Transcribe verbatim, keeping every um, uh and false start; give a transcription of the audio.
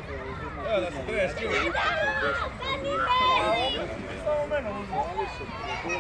Evo da se treš, čuj. Samo mene uzme.